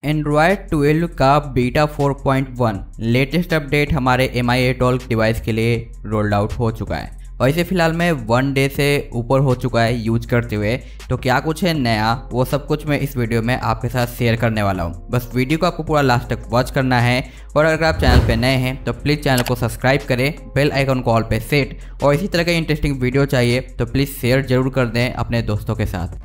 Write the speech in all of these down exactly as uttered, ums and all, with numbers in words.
Android twelve का beta four point one latest update हमारे M I atoll device के लिए रोल्ड आउट हो चुका है और इसे फिलहाल में वन डे से ऊपर हो चुका है यूज करते हुए। तो क्या कुछ है नया वो सब कुछ मैं इस वीडियो में आपके साथ शेयर करने वाला हूँ। बस वीडियो को आपको पूरा लास्ट तक वॉच करना है और अगर आप चैनल पे नए हैं तो प्लीज़ चैनल को सब्सक्राइब करें, बेल आइकन को ऑल पे सेट, और इसी तरह का इंटरेस्टिंग वीडियो चाहिए तो प्लीज़ शेयर जरूर कर दें अपने दोस्तों के साथ।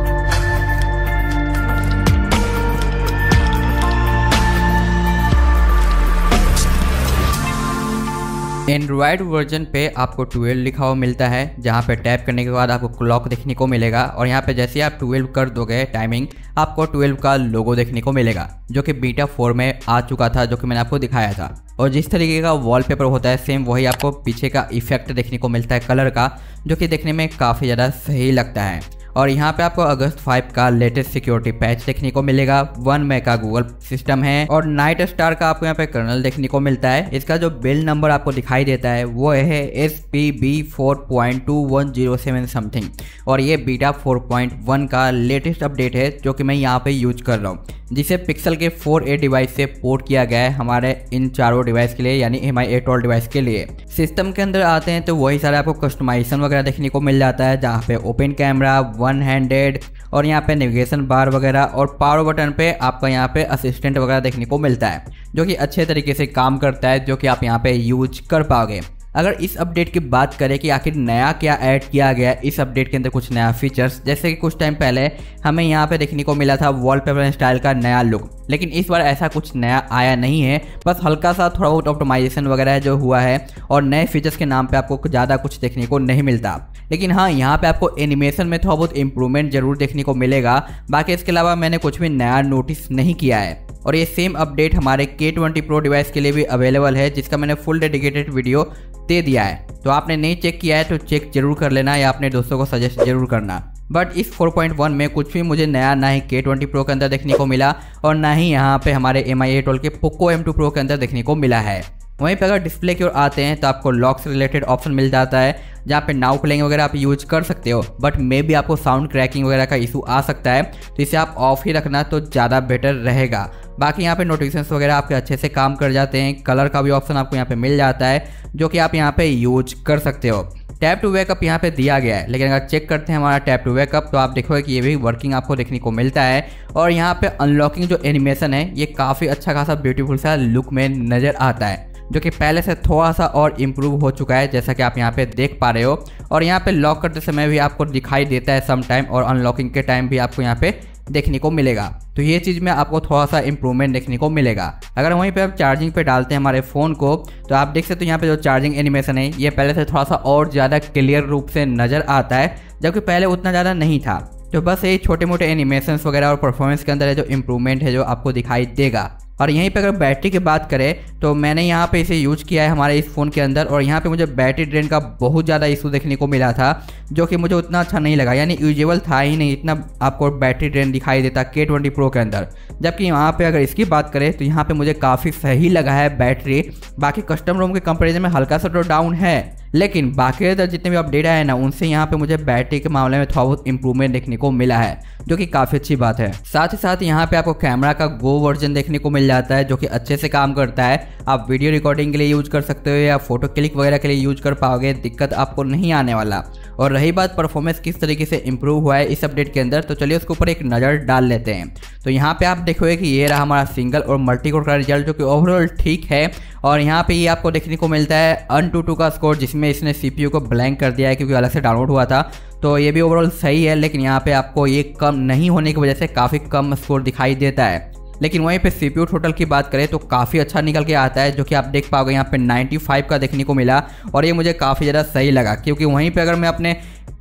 एंड्रॉयड वर्जन पे आपको ट्वेल्व लिखा हुआ मिलता है, जहाँ पे टैप करने के बाद आपको क्लॉक देखने को मिलेगा और यहाँ पे जैसे आप ट्वेल्व कर दोगे टाइमिंग, आपको ट्वेल्व का लोगो देखने को मिलेगा जो कि बीटा फोर में आ चुका था, जो कि मैंने आपको दिखाया था। और जिस तरीके का वॉलपेपर होता है सेम वही आपको पीछे का इफेक्ट देखने को मिलता है कलर का, जो कि देखने में काफ़ी ज़्यादा सही लगता है। और यहाँ पे आपको अगस्त फाइव का लेटेस्ट सिक्योरिटी पैच देखने को मिलेगा, वन में का गूगल सिस्टम है और नाइट स्टार का आपको यहाँ पे कर्नल देखने को मिलता है। इसका जो बिल्ड नंबर आपको दिखाई देता है वो है S P B four point two one zero seven something, और ये बीटा फोर पॉइंट वन का लेटेस्ट अपडेट है जो कि मैं यहाँ पे यूज कर रहा हूँ, जिसे पिक्सल के फोर ए डिवाइस से पोर्ट किया गया है हमारे इन चारों डिवाइस के लिए, यानी एम आई एटोल डिवाइस के लिए। सिस्टम के अंदर आते हैं तो वही सारे आपको कस्टमाइजेशन वगैरह देखने को मिल जाता है, जहाँ पे ओपन कैमरा, वन हैंडेड और यहाँ पे नेविगेशन बार वगैरह और पावर बटन पे आपका यहाँ पे असिस्टेंट वगैरह देखने को मिलता है, जो कि अच्छे तरीके से काम करता है, जो कि आप यहाँ पे यूज कर पाओगे। अगर इस अपडेट की बात करें कि आखिर नया क्या ऐड किया गया है इस अपडेट के अंदर, कुछ नया फीचर्स, जैसे कि कुछ टाइम पहले हमें यहाँ पे देखने को मिला था वॉलपेपर स्टाइल का नया लुक, लेकिन इस बार ऐसा कुछ नया आया नहीं है। बस हल्का सा थोड़ा बहुत ऑप्टिमाइजेशन वगैरह जो हुआ है और नए फीचर्स के नाम पे आपको ज़्यादा कुछ देखने को नहीं मिलता। लेकिन हाँ, यहाँ पे आपको एनिमेशन में थोड़ा बहुत इंप्रूवमेंट जरूर देखने को मिलेगा, बाकी इसके अलावा मैंने कुछ भी नया नोटिस नहीं किया है। और ये सेम अपडेट हमारे के ट्वेंटी प्रो डिवाइस के लिए भी अवेलेबल है, जिसका मैंने फुल डेडिकेटेड वीडियो दे दिया है। तो आपने नहीं चेक किया है तो चेक जरूर कर लेना या अपने दोस्तों को सजेस्ट जरूर करना। बट इस फोर पॉइंट वन में कुछ भी मुझे नया ना ही के ट्वेंटी प्रो के अंदर देखने को मिला और ना ही यहाँ पे हमारे एम आई एटोल के पोको एम टू प्रो के अंदर देखने को मिला है। वहीं पे अगर डिस्प्ले की ओर आते हैं तो आपको लॉक से रिलेटेड ऑप्शन मिल जाता है, जहाँ पे नाउ प्लेइंग वगैरह आप यूज कर सकते हो, बट मे भी आपको साउंड क्रैकिंग वगैरह का इशू आ सकता है, तो इसे आप ऑफ ही रखना तो ज़्यादा बेटर रहेगा। बाकी यहाँ पे नोटिफिकेशंस वगैरह आपके अच्छे से काम कर जाते हैं, कलर का भी ऑप्शन आपको यहाँ पे मिल जाता है जो कि आप यहाँ पे यूज कर सकते हो। टैप टू वेकअप यहाँ पे दिया गया है, लेकिन अगर चेक करते हैं हमारा टैप टू वेकअप तो आप देखोगे कि ये भी वर्किंग आपको देखने को मिलता है। और यहाँ पे अनलॉकिंग जो एनिमेशन है ये काफ़ी अच्छा खासा ब्यूटीफुल सा लुक में नज़र आता है, जो कि पहले से थोड़ा सा और इम्प्रूव हो चुका है, जैसा कि आप यहाँ पे देख पा रहे हो। और यहाँ पे लॉक करते समय भी आपको दिखाई देता है सम टाइम, और अनलॉकिंग के टाइम भी आपको यहाँ पे देखने को मिलेगा। तो ये चीज़ में आपको थोड़ा सा इंप्रूवमेंट देखने को मिलेगा। अगर वहीं पे आप चार्जिंग पे डालते हैं हमारे फ़ोन को तो आप देख सकते हो यहाँ पे जो चार्जिंग एनिमेशन है ये पहले से थोड़ा सा और ज़्यादा क्लियर रूप से नज़र आता है, जबकि पहले उतना ज़्यादा नहीं था। तो बस यही छोटे मोटे एनिमेशंस वगैरह और परफॉर्मेंस के अंदर है जो इम्प्रूवमेंट है जो आपको दिखाई देगा। और यहीं पे अगर बैटरी की बात करें तो मैंने यहाँ पे इसे यूज किया है हमारे इस फ़ोन के अंदर, और यहाँ पे मुझे बैटरी ड्रेन का बहुत ज़्यादा इशू देखने को मिला था, जो कि मुझे उतना अच्छा नहीं लगा, यानी यूजुअल था ही नहीं, इतना आपको बैटरी ड्रेन दिखाई देता के ट्वेंटी प्रो के अंदर। जबकि यहाँ पे अगर इसकी बात करें तो यहाँ पे मुझे काफ़ी सही लगा है बैटरी। बाकी कस्टम रोम के कंपेरिजन में हल्का सा तो डाउन है, लेकिन बाकी अदर जितने भी अपडेट आए ना उनसे यहाँ पे मुझे बैटरी के मामले में थोड़ा बहुत इंप्रूवमेंट देखने को मिला है, जो कि काफ़ी अच्छी बात है। साथ ही साथ यहाँ पे आपको कैमरा का गो वर्जन देखने को मिल जाता है, जो कि अच्छे से काम करता है। आप वीडियो रिकॉर्डिंग के लिए यूज कर सकते हो या फोटो क्लिक वगैरह के लिए यूज कर पाओगे, दिक्कत आपको नहीं आने वाला। और रही बात परफॉर्मेंस किस तरीके से इंप्रूव हुआ है इस अपडेट के अंदर, तो चलिए उसके ऊपर एक नज़र डाल लेते हैं। तो यहाँ पे आप देखोगे कि ये रहा हमारा सिंगल और मल्टी कोर का रिजल्ट, जो कि ओवरऑल ठीक है। और यहाँ पे ये यह आपको देखने को मिलता है अन टू टू का स्कोर, जिसमें इसने सीपीयू को ब्लैंक कर दिया है क्योंकि अलग से डाउनलोड हुआ था, तो ये भी ओवरऑल सही है। लेकिन यहाँ पे आपको ये कम नहीं होने की वजह से काफ़ी कम स्कोर दिखाई देता है। लेकिन वहीं पे सीपीयू टोटल की बात करें तो काफ़ी अच्छा निकल के आता है, जो कि आप देख पाओगे यहाँ पे नाइन्टी फाइव का देखने को मिला, और ये मुझे काफ़ी ज़्यादा सही लगा। क्योंकि वहीं पे अगर मैं अपने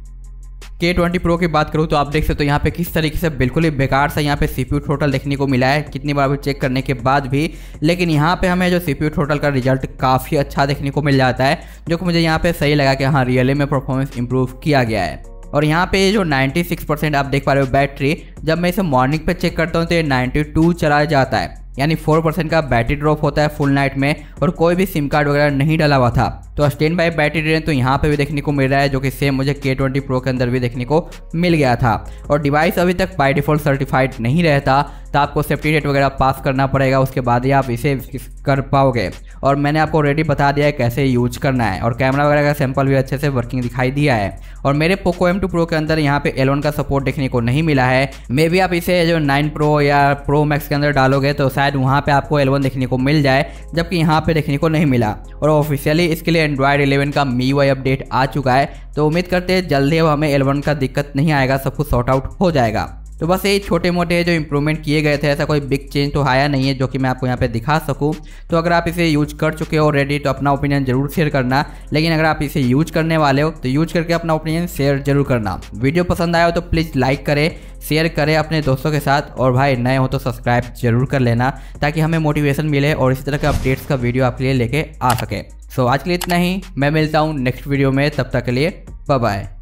के ट्वेंटी प्रो की बात करूँ तो आप देख सकते हो यहाँ पे किस तरीके से बिल्कुल ही बेकार सा यहाँ पे सीपीयू टोटल देखने को मिला है, कितनी बार भी चेक करने के बाद भी। लेकिन यहाँ पे हमें जो सीपीयू टोटल का रिजल्ट काफ़ी अच्छा देखने को मिल जाता है, जो कि मुझे यहाँ पे सही लगा कि हाँ रियली में परफॉर्मेंस इंप्रूव किया गया है। और यहाँ पे जो छियानवे परसेंट आप देख पा रहे हो बैटरी, जब मैं इसे मॉर्निंग पे चेक करता हूँ तो ये बानवे चला जाता है, यानी फोर परसेंट का बैटरी ड्रॉप होता है फुल नाइट में, और कोई भी सिम कार्ड वगैरह नहीं डला हुआ था। तो स्टैंड बाई बैटरी ड्रेन तो यहाँ पे भी देखने को मिल रहा है, जो कि सेम मुझे के ट्वेंटी प्रो के अंदर भी देखने को मिल गया था। और डिवाइस अभी तक बाय डिफॉल्ट सर्टिफाइड नहीं रहता, तो आपको सेफ्टी रेट वगैरह पास करना पड़ेगा, उसके बाद ही आप इसे कर पाओगे। और मैंने आपको ऑलरेडी बता दिया है कैसे यूज करना है, और कैमरा वगैरह का सैंपल भी अच्छे से वर्किंग दिखाई दिया है। और मेरे पोको एम टू प्रो के अंदर यहाँ पे एल वन का सपोर्ट देखने को नहीं मिला है। मे बी आप इसे जो नाइन प्रो या प्रो मैक्स के अंदर डालोगे तो शायद वहाँ पे आपको एल वन देखने को मिल जाए, जबकि यहाँ पे देखने को नहीं मिला। और ऑफिशियली इसके लिए एंड्रॉयड इलेवन का मी यू आई अपडेट आ चुका है, तो उम्मीद करते हैं जल्दी अब हमें एल वन का दिक्कत नहीं आएगा, सब कुछ सॉर्ट आउट हो जाएगा। तो बस यही छोटे मोटे जो इंप्रूवमेंट किए गए थे, ऐसा कोई बिग चेंज तो आया नहीं है जो कि मैं आपको यहाँ पे दिखा सकूं। तो अगर आप इसे यूज कर चुके हो ऑलरेडी तो अपना ओपिनियन जरूर शेयर करना, लेकिन अगर आप इसे यूज करने वाले हो तो यूज करके अपना ओपिनियन शेयर जरूर करना। वीडियो पसंद आया हो तो प्लीज़ लाइक करें, शेयर करें अपने दोस्तों के साथ, और भाई नए हो तो सब्सक्राइब जरूर कर लेना, ताकि हमें मोटिवेशन मिले और इसी तरह के अपडेट्स का वीडियो आपके लिए लेके आ सके। सो आज के लिए इतना ही, मैं मिलता हूँ नेक्स्ट वीडियो में, तब तक के लिए बाय बाय।